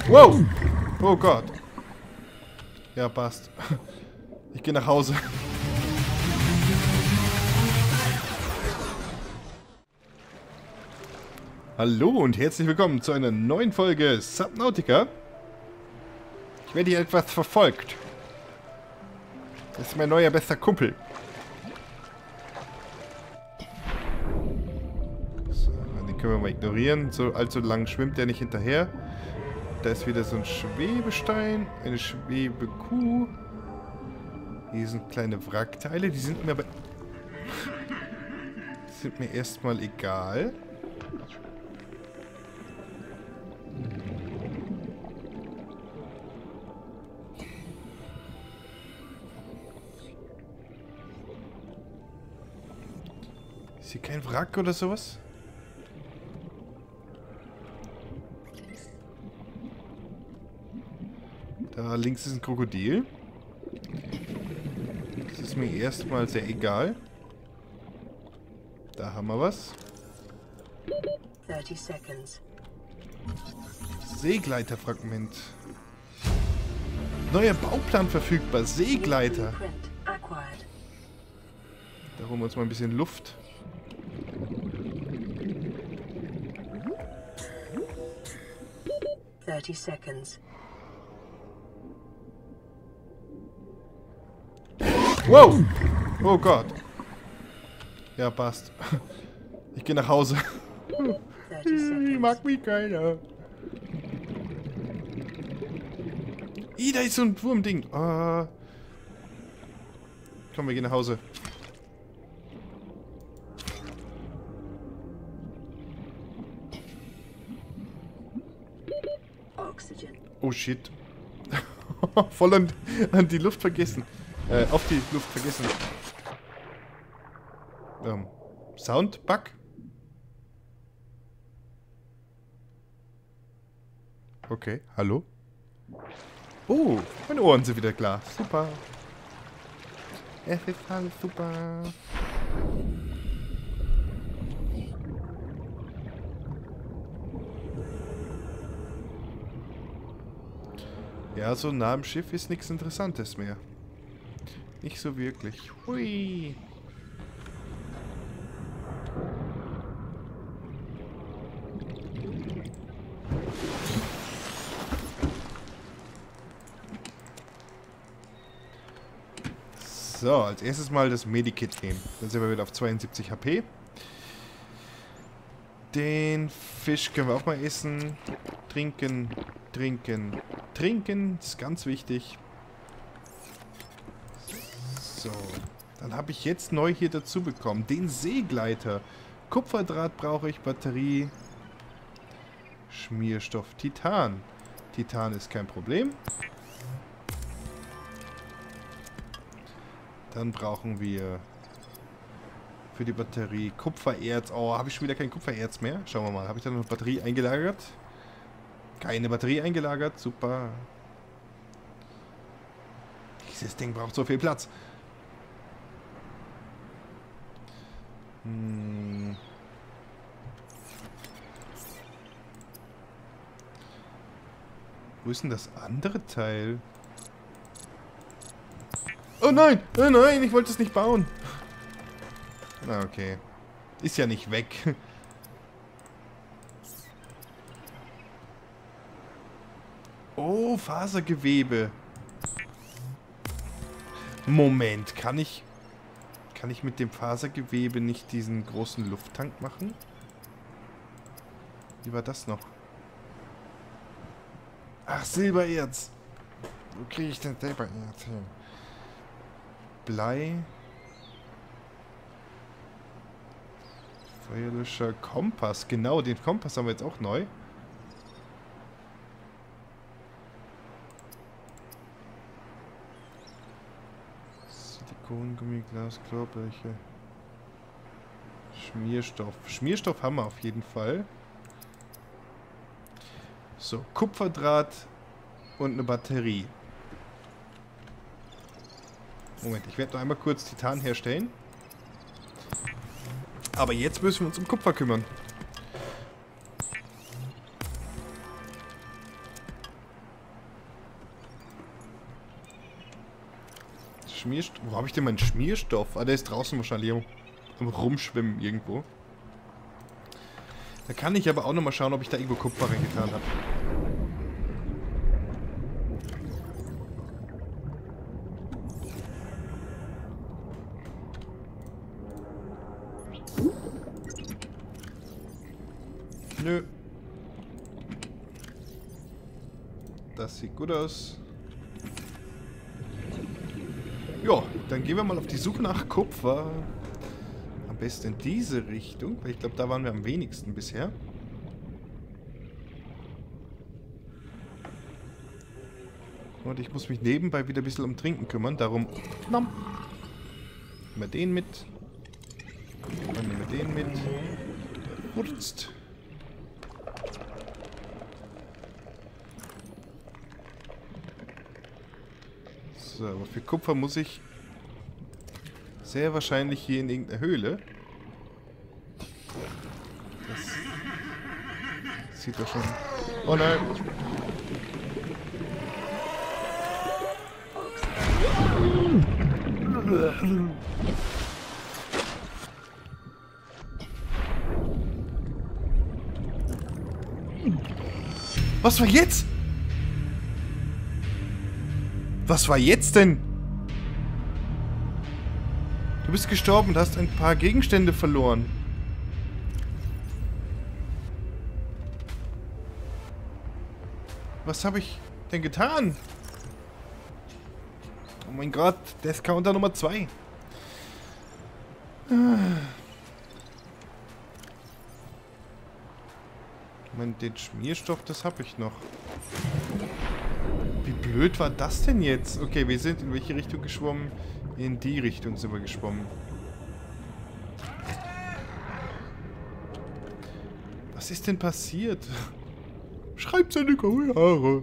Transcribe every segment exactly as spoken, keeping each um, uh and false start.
Wow! Oh Gott. Ja, passt. Ich gehe nach Hause. Hallo und herzlich willkommen zu einer neuen Folge Subnautica. Ich werde hier etwas verfolgt. Das ist mein neuer bester Kumpel. So, den können wir mal ignorieren. So allzu lang schwimmt der nicht hinterher. Da ist wieder so ein Schwebestein, eine Schwebekuh. Hier sind kleine Wrackteile, die sind mir aber... sind mir erstmal egal. Ist hier kein Wrack oder sowas? Da links ist ein Krokodil. Das ist mir erstmal sehr egal. Da haben wir was. thirty seconds. Seegleiterfragment. Neuer Bauplan verfügbar. Seegleiter. Da holen wir uns mal ein bisschen Luft. thirty seconds. Wow! Oh Gott. Ja, passt. Ich gehe nach Hause. Ich mag mich keiner. Ih, da ist so ein Wurmding. Oh. Komm, wir gehen nach Hause. Oh shit. Voll an, an die Luft vergessen. Äh, auf die Luft vergessen. Ähm, Soundbug? Okay, hallo? Oh, meine Ohren sind wieder klar. Super. Es ist alles super. Ja, so nah am Schiff ist nichts Interessantes mehr. Nicht so wirklich. Hui. So, als erstes mal das Medikit nehmen. Dann sind wir wieder auf zweiundsiebzig H P. Den Fisch können wir auch mal essen. Trinken, trinken, trinken. Das ist ganz wichtig. So, dann habe ich jetzt neu hier dazu bekommen. Den Seegleiter. Kupferdraht brauche ich, Batterie. Schmierstoff, Titan. Titan ist kein Problem. Dann brauchen wir für die Batterie Kupfererz. Oh, habe ich schon wieder kein Kupfererz mehr? Schauen wir mal. Habe ich da noch eine Batterie eingelagert? Keine Batterie eingelagert. Super. Dieses Ding braucht so viel Platz. Hm. Wo ist denn das andere Teil? Oh nein! Oh nein! Ich wollte es nicht bauen! Na okay. Ist ja nicht weg. Oh, Fasergewebe. Moment, kann ich... Kann ich mit dem Fasergewebe nicht diesen großen Lufttank machen? Wie war das noch? Ach, Silbererz. Wo kriege ich denn Silbererz hin? Blei. Feuerlöscher, Kompass. Genau, den Kompass haben wir jetzt auch neu. Silikongummi, Glas, Klorbleche. Schmierstoff. Schmierstoff haben wir auf jeden Fall. So, Kupferdraht und eine Batterie. Moment, ich werde noch einmal kurz Titan herstellen. Aber jetzt müssen wir uns um Kupfer kümmern. Schmierstoff. Wo habe ich denn meinen Schmierstoff? Ah, der ist draußen wahrscheinlich am, am Rumschwimmen irgendwo. Da kann ich aber auch nochmal schauen, ob ich da irgendwo Kupfer reingetan habe. Nö. Das sieht gut aus. Ja, dann gehen wir mal auf die Suche nach Kupfer. Am besten in diese Richtung, weil ich glaube, da waren wir am wenigsten bisher. Und ich muss mich nebenbei wieder ein bisschen um Trinken kümmern, darum... Nehmen wir den mit. Dann nehmen wir den mit. Wurzt. So, aber für Kupfer muss ich sehr wahrscheinlich hier in irgendeiner Höhle. Das sieht doch schon... Oh nein! Was war jetzt? Was war jetzt denn? Du bist gestorben und hast ein paar Gegenstände verloren. Was habe ich denn getan? Oh mein Gott, Death Counter Nummer zwei. Ich meine, den Schmierstoff, das habe ich noch. Wie blöd war das denn jetzt? Okay, wir sind in welche Richtung geschwommen? In die Richtung sind wir geschwommen. Was ist denn passiert? Schreibt seine Kommentare.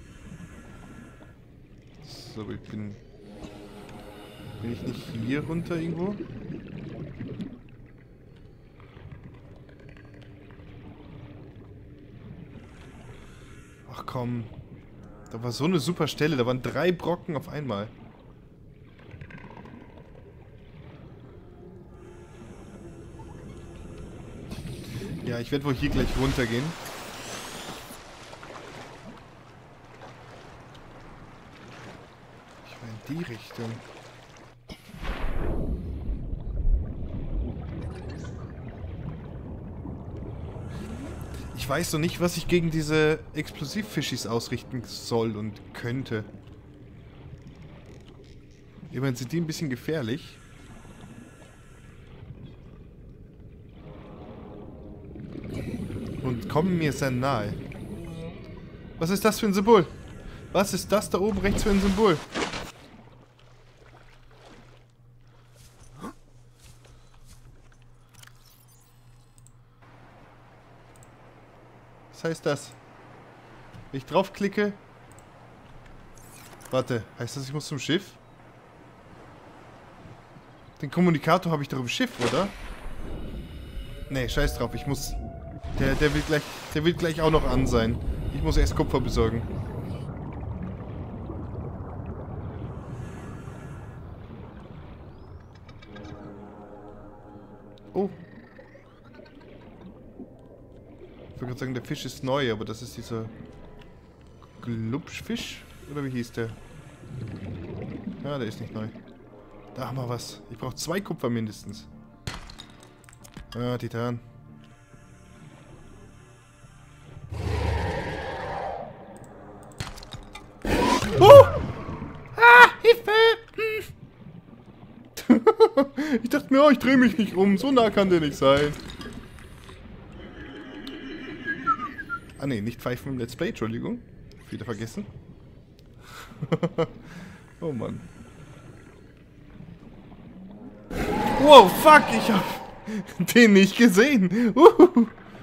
So, ich bin... Bin ich nicht hier runter irgendwo? Ach komm. Da war so eine super Stelle. Da waren drei Brocken auf einmal. Ja, ich werde wohl hier gleich runtergehen. Ich war in die Richtung. Ich weiß noch nicht, was ich gegen diese Explosivfischis ausrichten soll und könnte. Immerhin sind die ein bisschen gefährlich. Und kommen mir sehr nahe. Was ist das für ein Symbol? Was ist das da oben rechts für ein Symbol? Was heißt das? Wenn ich draufklicke... Warte, heißt das, ich muss zum Schiff? Den Kommunikator habe ich doch im Schiff, oder? Nee, scheiß drauf, ich muss... Der, der will gleich, der will gleich auch noch an sein. Ich muss erst Kupfer besorgen. Oh. Ich wollte gerade sagen, der Fisch ist neu, aber das ist dieser Glubschfisch? Oder wie hieß der? Ja, der ist nicht neu. Da haben wir was. Ich brauche zwei Kupfer mindestens. Ah, Titan. Oh! Ah, Hilfe! Hm. Ich dachte mir, oh, ich drehe mich nicht um. So nah kann der nicht sein. Ah ne, nicht pfeifen im Let's Play, Entschuldigung. Wieder vergessen. Oh Mann. Wow, fuck, ich hab den nicht gesehen. Uh.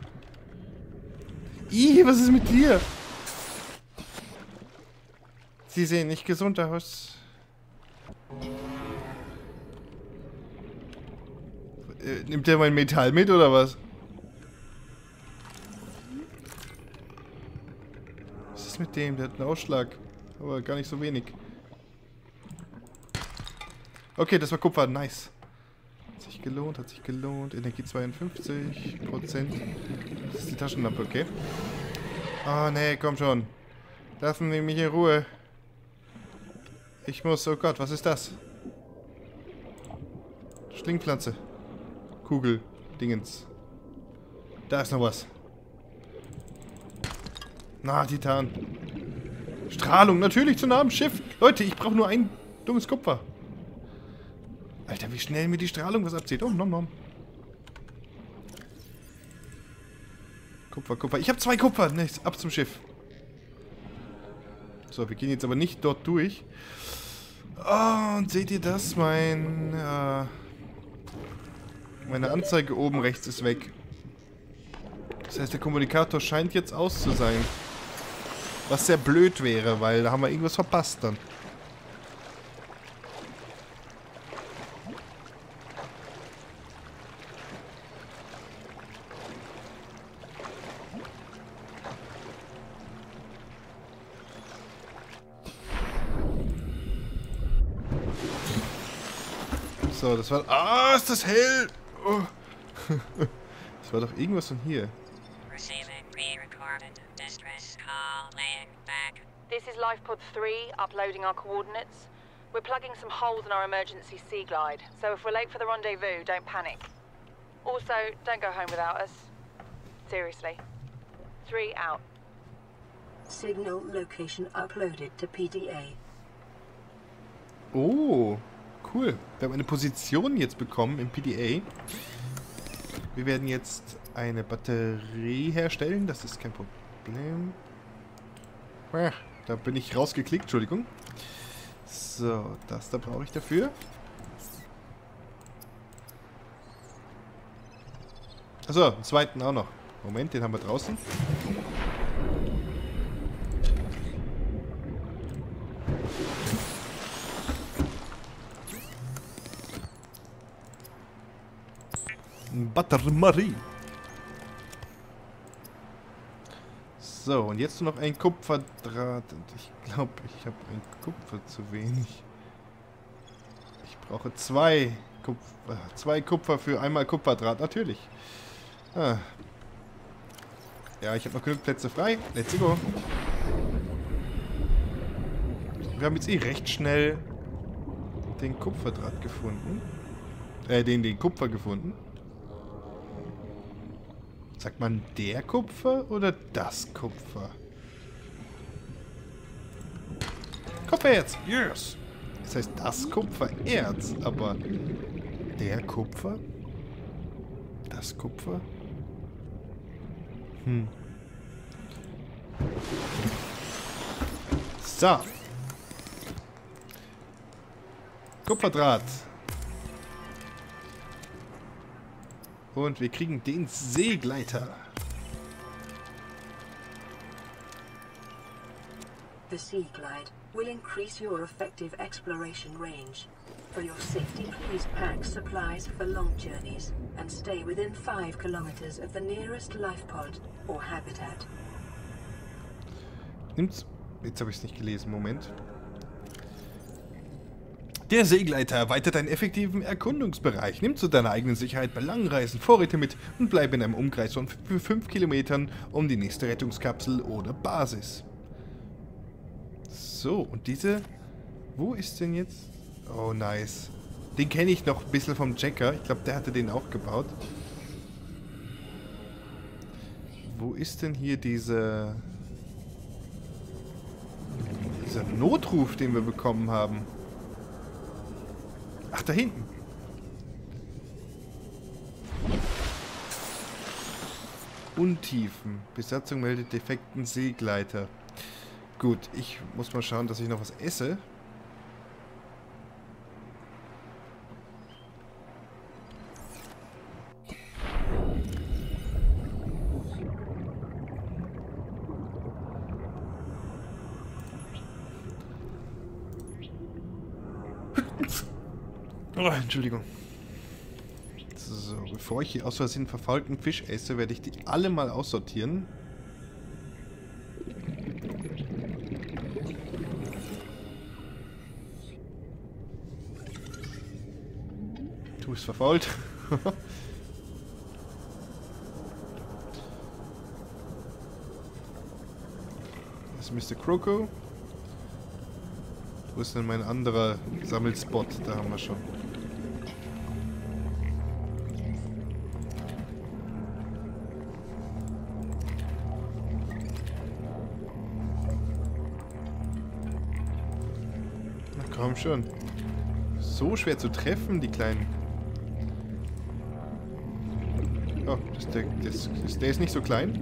Ih, was ist mit dir? Sie sehen nicht gesund aus. Äh, nimmt der mein Metall mit, oder was? Was ist mit dem? Der hat einen Ausschlag. Aber gar nicht so wenig. Okay, das war Kupfer. Nice. Hat sich gelohnt, hat sich gelohnt. Energie zweiundfünfzig Prozent. Das ist die Taschenlampe, okay. Oh, nee, komm schon. Lassen Sie mich in Ruhe. Ich muss... Oh Gott, was ist das? Schlingpflanze. Kugel. Dingens. Da ist noch was. Na, Titan. Strahlung, natürlich zu nah am Schiff. Leute, ich brauche nur ein dummes Kupfer. Alter, wie schnell mir die Strahlung was abzieht. Oh, nom nom. Kupfer, Kupfer. Ich habe zwei Kupfer. Nichts, ab zum Schiff. So, wir gehen jetzt aber nicht dort durch. Oh, und seht ihr das? Mein... Äh, meine Anzeige oben rechts ist weg. Das heißt, der Kommunikator scheint jetzt aus zu sein. Was sehr blöd wäre, weil da haben wir irgendwas verpasst dann. So, das war... Ah, ist das hell! Oh. Das war doch irgendwas von hier. This is Lifepod three, uploading our coordinates. We're plugging some holes in our emergency sea glide, so if we're late for the rendezvous, don't panic. Also, don't go home without us. Seriously. Three out. Signal location uploaded to P D A. Oh, cool. Wir haben eine Position jetzt bekommen im P D A. Wir werden jetzt eine Batterie herstellen. Das ist kein Problem. Ah, da bin ich rausgeklickt. Entschuldigung. So, das da brauche ich dafür. Achso, einen zweiten auch noch. Moment, den haben wir draußen. Batterie. So, und jetzt nur noch ein Kupferdraht. Und ich glaube, ich habe ein Kupfer zu wenig. Ich brauche zwei Kupfer, zwei Kupfer für einmal Kupferdraht, natürlich. Ah. Ja, ich habe noch genug Plätze frei. Let's go. Wir haben jetzt eh recht schnell den Kupferdraht gefunden. Äh, den, den Kupfer gefunden. Sagt man der Kupfer oder das Kupfer? Kupfererz! Yes! Das heißt das Kupfererz, aber der Kupfer? Das Kupfer? Hm. So. Kupferdraht. Und wir kriegen den Seegleiter. The Sea Glide will increase your effective exploration range. For your safety, please pack supplies for long journeys and stay within five kilometers of the nearest life pod or habitat. Nimmt's. Jetzt habe ich es nicht gelesen. Moment. Der Seegleiter erweitert deinen effektiven Erkundungsbereich. Nimm zu deiner eigenen Sicherheit bei langen Reisen Vorräte mit und bleib in einem Umkreis von fünf Kilometern um die nächste Rettungskapsel oder Basis. So, und diese... Wo ist denn jetzt... Oh, nice. Den kenne ich noch ein bisschen vom Jacker. Ich glaube, der hatte den auch gebaut. Wo ist denn hier diese... Dieser Notruf, den wir bekommen haben? Ach, da hinten. Untiefen. Besatzung meldet defekten Seegleiter. Gut, ich muss mal schauen, dass ich noch was esse. Oh, Entschuldigung. So, bevor ich hier aus Versehen verfaulten Fisch esse, werde ich die alle mal aussortieren. Fuß verfault. Das ist Mister Kroko. Wo ist denn mein anderer Sammelspot? Da haben wir schon. Na komm schon. So schwer zu treffen, die kleinen. Oh, das, der, das, das, der ist nicht so klein.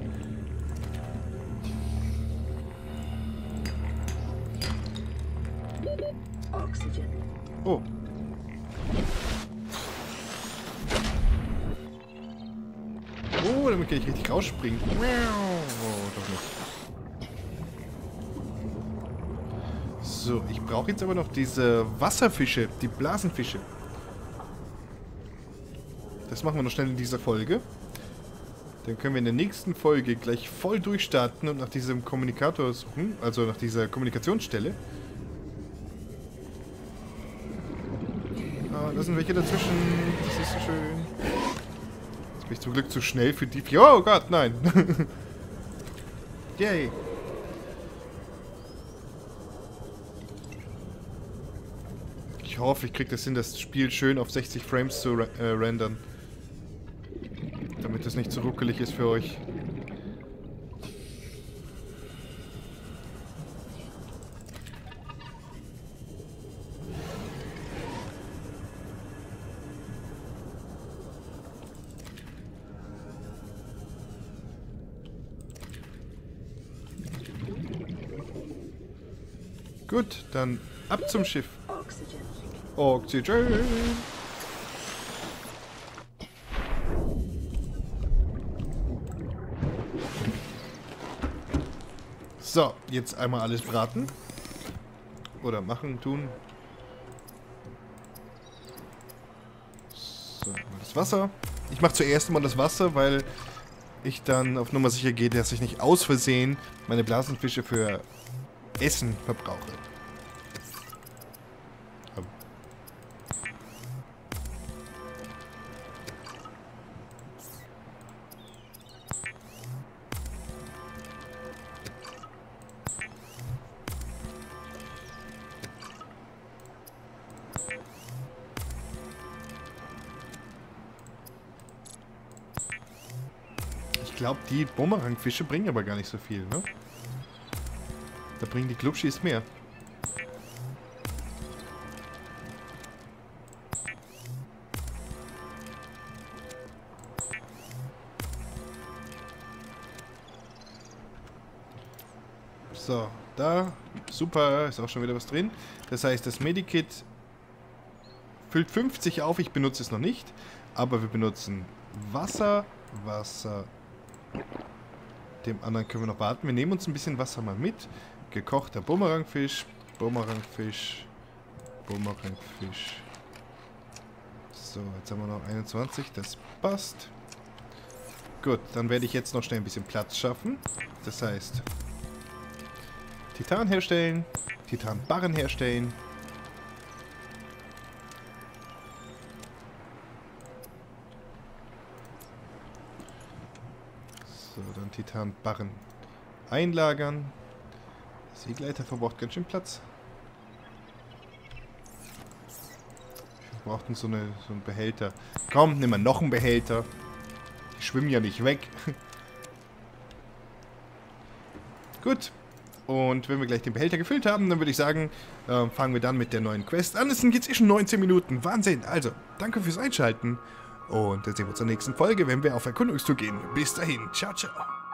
Oh. Oh, damit kann ich richtig rausspringen. Oh, doch nicht. So, ich brauche jetzt aber noch diese Wasserfische, die Blasenfische. Das machen wir noch schnell in dieser Folge. Dann können wir in der nächsten Folge gleich voll durchstarten und nach diesem Kommunikator suchen, also nach dieser Kommunikationsstelle. Ah, da sind welche dazwischen. Das ist so schön. Jetzt bin ich zum Glück zu schnell für die vier. Oh Gott, nein. Yay. Ich hoffe, ich kriege das hin, das Spiel schön auf sechzig Frames zu äh, rendern. Damit es nicht zu ruckelig ist für euch. Gut, dann ab zum Schiff. Oxygen. So, jetzt einmal alles braten. Oder machen, tun. So, das Wasser. Ich mache zuerst mal das Wasser, weil ich dann auf Nummer sicher gehe, dass ich nicht aus Versehen meine Blasenfische für Essen verbrauche. Ich glaube, die Bumerangfische bringen aber gar nicht so viel, ne? Da bringen die Glubschis mehr. So, da. Super, ist auch schon wieder was drin. Das heißt, das Medikit füllt fünfzig auf. Ich benutze es noch nicht. Aber wir benutzen Wasser, Wasser. Dem anderen können wir noch warten. Wir nehmen uns ein bisschen Wasser mal mit. Gekochter Bumerangfisch, Bumerangfisch, Bumerangfisch. So, jetzt haben wir noch einundzwanzig. Das passt. Gut, dann werde ich jetzt noch schnell ein bisschen Platz schaffen. Das heißt, Titan herstellen, Titanbarren herstellen. So, dann Titanbarren einlagern. Der Seegleiter verbraucht ganz schön Platz. Wir brauchten so, eine, so einen Behälter. Komm, nimm mal noch einen Behälter. Die schwimmen ja nicht weg. Gut. Und wenn wir gleich den Behälter gefüllt haben, dann würde ich sagen, äh, fangen wir dann mit der neuen Quest an. Es sind jetzt eh schon neunzehn Minuten. Wahnsinn. Also, danke fürs Einschalten. Und dann sehen wir uns in der nächsten Folge, wenn wir auf Erkundungstour gehen. Bis dahin. Ciao, ciao.